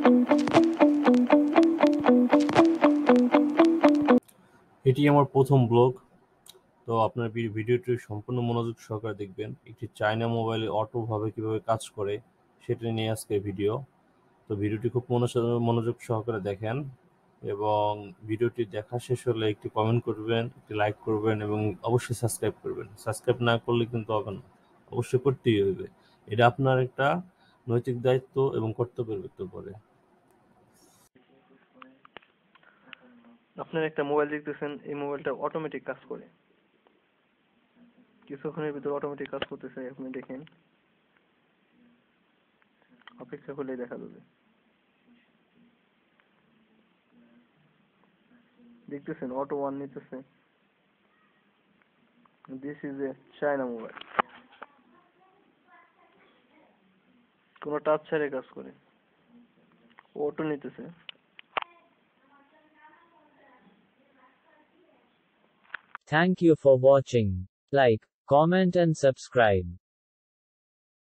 এটি আমার প্রথম ব্লগ। তো আপনার ভিডিওটি সম্পূর্ণ মনোযোগ সহকারে দেখবেন। একটি চায়না মোবাইলে অটোভাবে কিভাবে কাজ করে সেটা নিয়ে আজকের ভিডিও। তো ভিডিওটি খুব মনোযোগ সহকারে দেখেন এবং ভিডিওটি দেখা শেষ হলে একটি কমেন্ট করবেন, একটি লাইক করবেন এবং অবশ্যই সাবস্ক্রাইব করবেন। সাবস্ক্রাইব না করলে কিন্তু হবে না, অবশ্যই করতেই হবে। এটা আপনার একটা নৈতিক দায়িত্ব এবং কর্তব্যের ভিতর পড়ে। আপনার একটা মোবাইল দেখতেছেন, এই মোবাইলটা অটোমেটিক কাজ করে, কিছুক্ষণের ভিতর অটোমেটিক কাজ করতেছে। আপনি দেখেন, অপেক্ষা করলেই দেখা যাবে। দেখতেছেন অটো ওয়ান নিতেছে। This is a China mobile, কোনো টাচ ছাড়াই কাজ করে, অটো নিতেছে। Thank you for watching. Like, comment and subscribe.